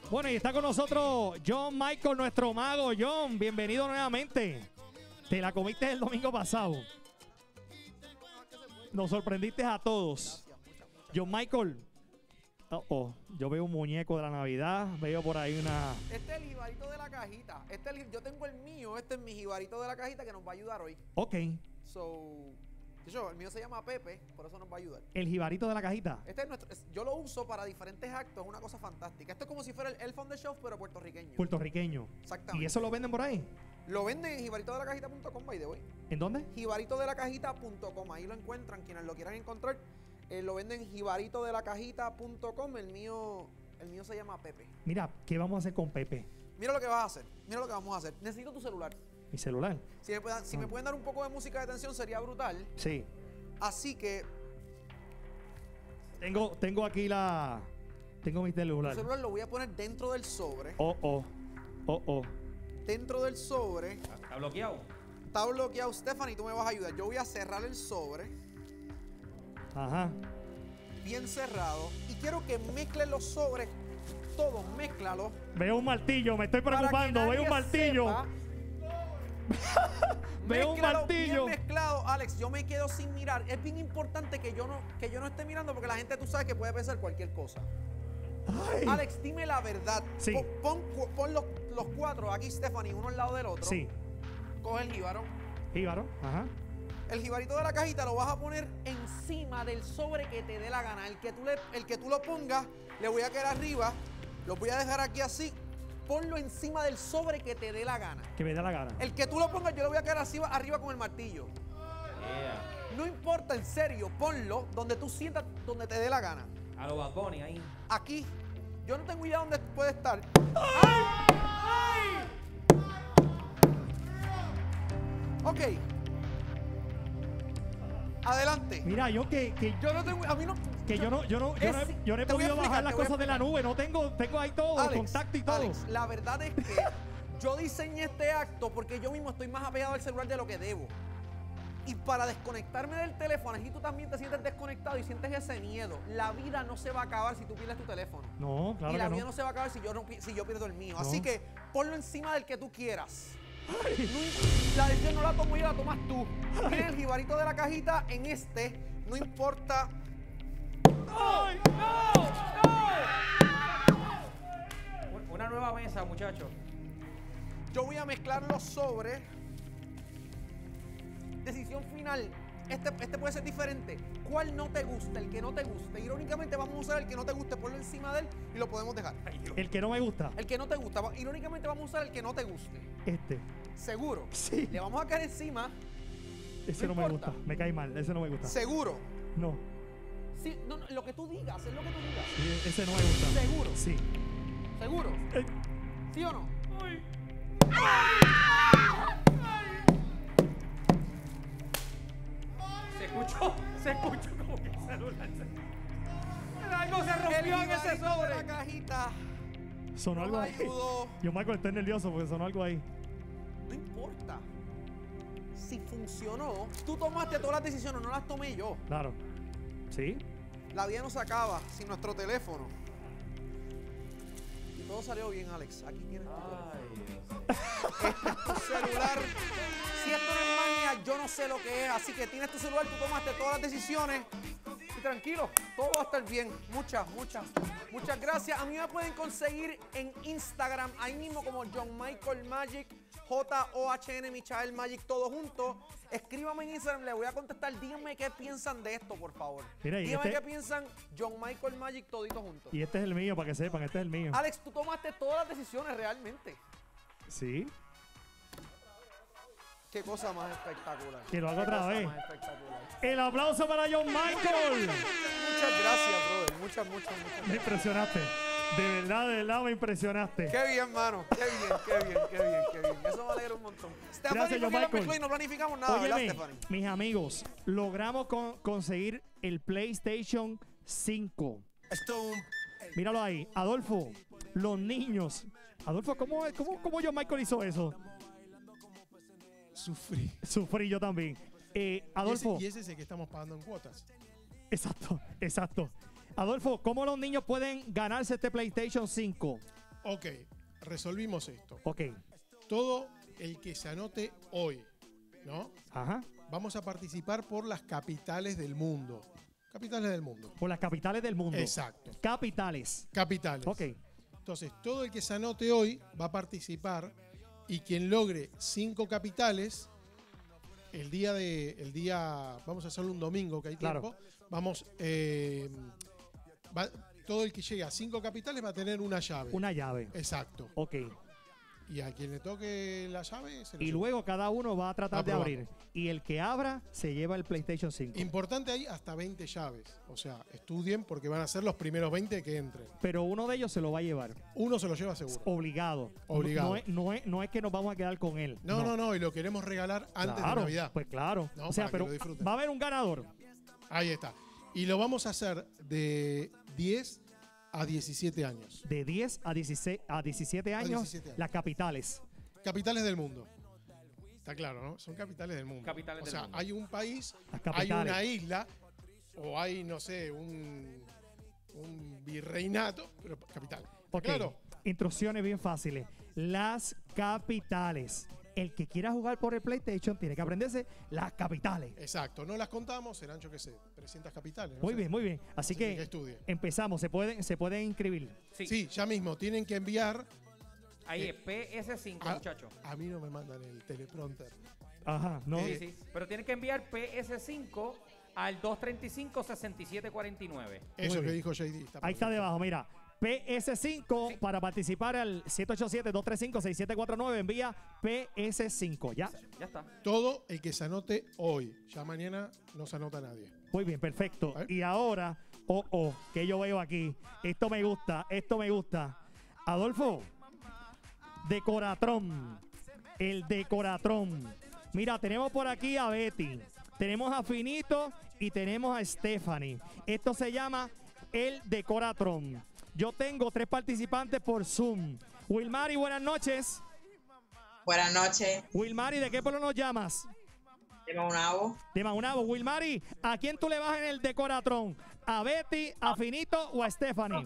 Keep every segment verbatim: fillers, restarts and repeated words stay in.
Bueno, y está con nosotros John Michael, nuestro mago. John, bienvenido nuevamente. Te la comiste el domingo pasado. Nos sorprendiste a todos. John Michael. Oh, oh, yo veo un muñeco de la Navidad, veo por ahí una... Este es el jibarito de la cajita. Este es el, yo tengo el mío, este es mi jibarito de la cajita que nos va a ayudar hoy. Ok. So, yo, el mío se llama Pepe, por eso nos va a ayudar. El jibarito de la cajita. Este es nuestro, es, yo lo uso para diferentes actos, es una cosa fantástica. Esto es como si fuera el Elf on the Shelf, pero puertorriqueño. Puertorriqueño. Exactamente. ¿Y eso lo venden por ahí? Lo venden en jibarito de la cajita punto com, by the way. ¿En dónde? jibarito de la cajita punto com, ahí lo encuentran, quienes lo quieran encontrar. Eh, lo venden en jibarito de la cajita punto com. El mío, el mío se llama Pepe. Mira, ¿qué vamos a hacer con Pepe? Mira lo que vas a hacer. Mira lo que vamos a hacer. Necesito tu celular. Mi celular. Si me, puedan, si Ah. me pueden dar un poco de música de tensión sería brutal. Sí. Así que Tengo, tengo aquí la... Tengo mi el celular. celular lo voy a poner dentro del sobre. Oh, oh. Oh, oh. Dentro del sobre. ¿Está bloqueado? Está bloqueado, Stephanie, tú me vas a ayudar. Yo voy a cerrar el sobre. Ajá. Bien cerrado. Y quiero que mezcles los sobres. Todos, mézclalos. Veo un martillo, me estoy para que preocupando. Veo un nadie martillo. sepa. Veo un Mézclalo martillo. bien mezclado, Alex. Yo me quedo sin mirar. Es bien importante que yo no, que yo no esté mirando porque la gente, tú sabes que puede pensar cualquier cosa. Ay. Alex, dime la verdad. Sí. Pon, pon, pon los, los cuatro aquí, Stephanie, uno al lado del otro. Sí. Coge el jíbaro. Jíbaro. Ajá. El jibarito de la cajita lo vas a poner encima del sobre que te dé la gana. El que tú, le, el que tú lo pongas, le voy a quedar arriba. Lo voy a dejar aquí así. Ponlo encima del sobre que te dé la gana. Que me dé la gana. El que tú lo pongas, yo le voy a quedar así, arriba con el martillo. Yeah. No importa, en serio, ponlo donde tú sientas, donde te dé la gana. A los Bad Bunny ahí. Aquí. Yo no tengo idea dónde puede estar. Ok. Adelante. Mira, yo que, que, Yo no tengo, a mí no. que yo no, yo no, yo no, Es- he, yo no he te voy a podido bajar explicar, las te voy a cosas de la nube. No tengo, tengo ahí todo, Alex, contacto y todo. Alex, la verdad es que yo diseñé este acto porque yo mismo estoy más apegado al celular de lo que debo. Y para desconectarme del teléfono, y tú también te sientes desconectado y sientes ese miedo. La vida no se va a acabar si tú pierdes tu teléfono. No, claro y la que vida no. no se va a acabar si yo, no pi- si yo pierdo el mío. No. Así que ponlo encima del que tú quieras. No im- la decisión no la tomo yo, la tomas tú. Tienes el jibarito de la cajita en este. No importa. ¡Ay! Una nueva mesa, muchachos. Yo voy a mezclar los sobres. Decisión final. Este, este puede ser diferente. ¿Cuál no te gusta? El que no te guste. Irónicamente vamos a usar el que no te guste, ponlo encima de él y lo podemos dejar. El que no me gusta. El que no te gusta. va- Irónicamente vamos a usar el que no te guste. Este. Seguro. Sí. Le vamos a caer encima. Ese no, No me importa. gusta. Me cae mal. Ese no me gusta. Seguro. No. Sí, no, no, lo que tú digas, es lo que tú digas. Sí, ese no me gusta. Seguro. Sí. Seguro. Eh, ¿Sí o no? Se escuchó, se escuchó como que el celular se... Algo se El rompió en ese jibarito de sobre. la cajita. sonó No algo me ahí. ayudó. Yo, Michael, estoy nervioso porque sonó algo ahí. No importa. Si funcionó, tú tomaste todas las decisiones, no las tomé yo. Claro. Sí. La vida no se acaba sin nuestro teléfono. Y todo salió bien, Alex. Aquí tienes tu teléfono. Ay, Dios. Este es tu celular. Si esto no es magia, yo no sé lo que es. Así que tienes tu celular, tú tomaste todas las decisiones. Y tranquilo, todo va a estar bien. Muchas, muchas, muchas gracias. A mí me pueden conseguir en Instagram, ahí mismo como John Michael Magic, J O H N Michael Magic, todo junto. Escríbame en Instagram, le voy a contestar. Díganme qué piensan de esto, por favor. Mira, y Díganme este- qué piensan John Michael Magic, todito juntos. Y este es el mío, para que sepan. Este es el mío. Alex, tú tomaste todas las decisiones realmente. Sí. Qué cosa más espectacular. Que lo haga Qué otra cosa vez. más espectacular. El aplauso para John Michael. Muchas gracias, brother. Muchas, muchas, muchas. Me impresionaste. De verdad, de verdad me impresionaste. Qué bien, mano. Qué bien, qué bien, qué bien, qué bien. Eso me alegra un montón. Stephanie, Gracias, John porque la Michael. mezcló y no planificamos nada, ¿verdad, Óyeme, Stephanie? mis amigos, logramos con- conseguir el PlayStation cinco. Míralo ahí. Adolfo, los niños. Adolfo, ¿cómo, cómo, cómo John Michael hizo eso? Sufrí. Sufrí yo también. Eh, Adolfo. Y ese, y ese es el que estamos pagando en cuotas. Exacto, exacto. Adolfo, ¿cómo los niños pueden ganarse este PlayStation cinco? Ok, resolvimos esto. Ok. Todo el que se anote hoy, ¿no? Ajá. Vamos a participar por las capitales del mundo. Capitales del mundo. Por las capitales del mundo. Exacto. Capitales. Capitales. Ok. Entonces, todo el que se anote hoy va a participar y quien logre cinco capitales, el día de, el día, vamos a hacerlo un domingo que hay Claro. tiempo, vamos, eh, va- todo el que llegue a cinco capitales va a tener una llave. Una llave. Exacto. Ok. Y a quien le toque la llave, se lo Y lleva. luego cada uno va a tratar Va de probando. abrir. Y el que abra se lleva el PlayStation cinco. Importante ahí hasta veinte llaves. O sea, estudien porque van a ser los primeros veinte que entren. Pero uno de ellos se lo va a llevar. Uno se lo lleva seguro. Obligado. Obligado. No, es, no, es, no es que nos vamos a quedar con él. No, no, no, y lo queremos regalar antes Claro, de Navidad. Pues claro. No, o sea, para que pero lo disfruten. va a haber un ganador. Ahí está. Y lo vamos a hacer de diez a diecisiete años. De diez a dieciséis, a diecisiete años, diecisiete años. las capitales. Capitales del mundo. Está claro, ¿no? Son capitales del mundo. Capitales o del sea, mundo. hay un país, Las hay capitales. una isla, o hay, no sé, un, un virreinato, pero capital. Ok. Claro. Instrucciones bien fáciles. Las capitales. El que quiera jugar por el PlayStation tiene que aprenderse las capitales. Exacto. No las contamos, serán, yo qué sé, trescientas capitales. no Muy sé. bien, muy bien. Así, Así que que, que estudien. empezamos. Se pueden, se pueden inscribir. Sí. Sí, ya mismo. Tienen que enviar. Ahí Eh, es P S cinco, a, muchachos. a mí no me mandan el teleprompter. Ajá, no. Sí, sí. Pero tienen que enviar P S cinco al dos tres cinco, seis siete cuatro nueve. Eso que bien. dijo J D. Ahí está debajo, mira. P S cinco Sí. para participar al siete ocho siete, dos tres cinco, seis siete cuatro nueve. Envía P S cinco. ¿Ya? Ya está. Todo el que se anote hoy. Ya mañana no se anota nadie. Muy bien, perfecto. A ver. Y ahora, oh, oh, que yo veo aquí. Esto me gusta, esto me gusta. Adolfo, Decoratrón. El Decoratrón. Mira, tenemos por aquí a Betty. Tenemos a Finito y tenemos a Stephanie. Esto se llama el Decoratrón. Yo tengo tres participantes por Zoom. Wilmary, buenas noches. Buenas noches, Wilmary, ¿de qué pueblo nos llamas? de Maunabo. De Maunabo. Wilmary, ¿a quién tú le vas en el Decoratrón? ¿A Betty, a Finito o a Stephanie?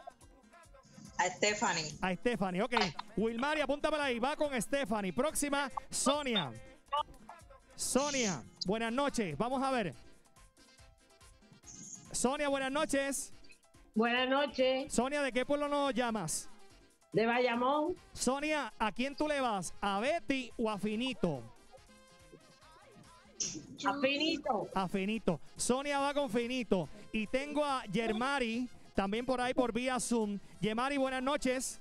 A Stephanie. A Stephanie, ok. Wilmary, apúntamela ahí. Va con Stephanie. Próxima, Sonia. Sonia, buenas noches. Vamos a ver. Sonia, buenas noches. Buenas noches, Sonia, ¿de qué pueblo nos llamas? de Bayamón, Sonia, ¿a quién tú le vas? ¿A Betty o a Finito? a Finito. A Finito. Sonia va con Finito. Y tengo a Yermari, también por ahí por vía Zoom. Yermari, buenas noches.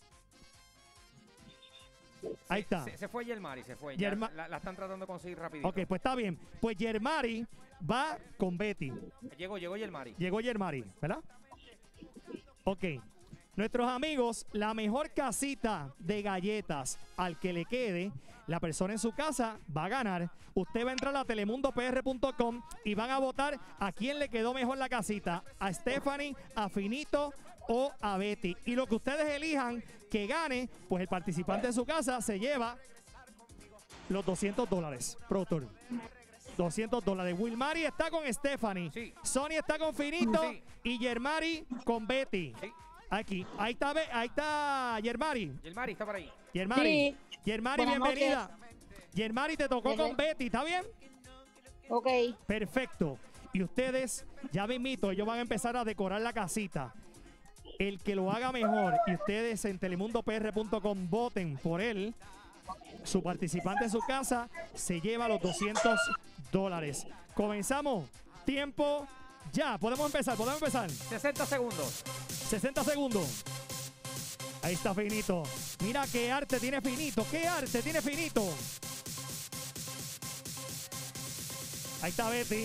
Ahí está. Se, se fue Yermari, se fue. Ya Yerma- la, la están tratando de conseguir rapidito. Ok, pues está bien. Pues Yermari va con Betty. Llegó, llegó Yermari. Llegó Yermari, ¿verdad? Ok. Nuestros amigos, la mejor casita de galletas al que le quede, la persona en su casa va a ganar. Usted va a entrar a telemundo p r punto com y van a votar a quién le quedó mejor la casita, a Stephanie, a Finito o a Betty. Y lo que ustedes elijan que gane, pues el participante de su casa se lleva los doscientos dólares, productor. doscientos dólares. Wilmary está con Stephanie. Sí. Sonia está con Finito. Sí. Y Yermari con Betty. Sí. Aquí. Ahí está, Be- ahí está Yermari. Yermari está por ahí. Yermari. Yermari, Buenas bienvenida. Yermari, te tocó Ajá. con Betty, ¿está bien? Ok, Perfecto. Y ustedes, ya mismito, ellos van a empezar a decorar la casita. El que lo haga mejor y ustedes en telemundo p r punto com voten por él, su participante en su casa se lleva los doscientos dólares. Comenzamos. Tiempo ya. Podemos empezar, podemos empezar. sesenta segundos. sesenta segundos. Ahí está Finito. Mira qué arte tiene Finito. Qué arte tiene Finito. Ahí está Betty.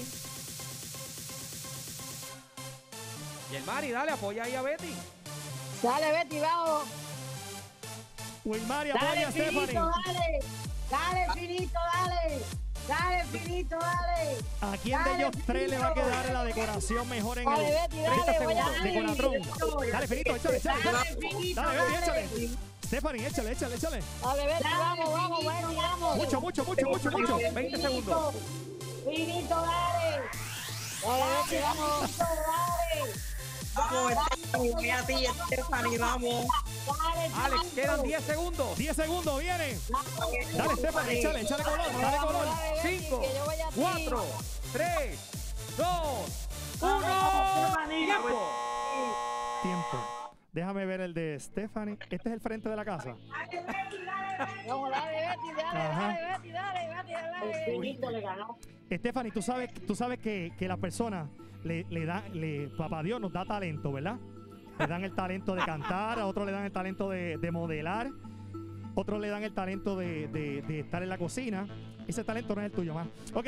Yermari, dale, apoya ahí a Betty. dale Betty, vamos. Wilmary Dale apoya a Finito, Stephanie. dale. Dale Finito, dale. Dale Finito, dale. ¿A quién de Dale, ellos tres le va a Finito. quedar la decoración mejor en Dale, el Betty, dale, treinta voy a segundos? darle. Decoratrón. Dale, Finito, échale, échale. Dale Finito, Dale, Betty, dale. échale. Stephanie, échale, échale, échale. Dale Betty, vamos, vamos, Betty, vamos. Mucho, mucho, mucho, mucho, mucho. veinte segundos. Finito, dale. Dale Betty, vamos. Finito, dale. Vamos, Stephanie, voy a ti, Stephanie, vamos. Dale, Alex, Chacho. quedan diez segundos. diez segundos, viene. Dale, Stephanie, échale, échale color, dale color. cinco, que yo voy a ti. cuatro, tres, dos, uno. ¡Tiempo! Tiempo. Déjame ver el de Stephanie. Este es el frente de la casa. Vamos, dale, Betty, dale, Ajá. dale, Betty, dale, Betty, dale. El finito le ganó. Stephanie, tú sabes, tú sabes que, que la persona le, le da, le, papá Dios nos da talento, ¿verdad? Le dan el talento de cantar, a otros le dan el talento de, de modelar, otros le dan el talento de, de- de estar en la cocina. Ese talento no es el tuyo, más. Ok.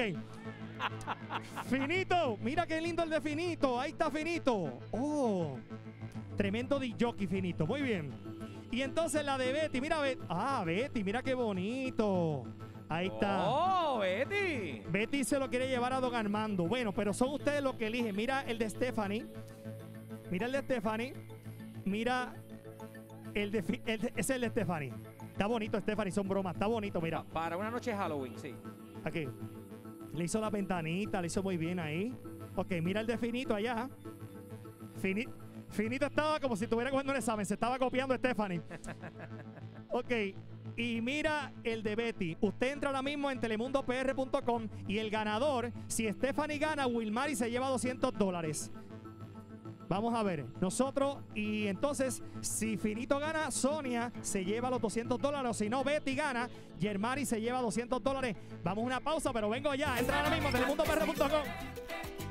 Finito, mira qué lindo el de Finito. Ahí está Finito. Oh, tremendo de jockey, Finito. Muy bien. Y entonces la de Betty, mira, Bet- ah, Betty, mira qué bonito. Ahí está. ¡Oh, Betty! Betty se lo quiere llevar a Don Armando. Bueno, pero son ustedes los que eligen. Mira el de Stephanie. Mira el de Stephanie. Mira el de, Fi- el de- ese es el de Stephanie. Está bonito, Stephanie, son bromas. Está bonito, mira. Para una noche de Halloween, sí. Aquí. Le hizo la ventanita, le hizo muy bien ahí. Ok, mira el de Finito allá. Fini- Finito estaba como si estuviera cogiendo un examen. Se estaba copiando a Stephanie. Ok. Y mira el de Betty. Usted entra ahora mismo en telemundo p r punto com y el ganador, si Stephanie gana, Wilmary se lleva doscientos dólares. Vamos a ver, nosotros, y entonces, si Finito gana, Sonia se lleva los doscientos dólares, o si no, Betty gana, Yermari se lleva doscientos dólares. Vamos a una pausa, pero vengo ya, entra ahora mismo, telemundo p r punto com.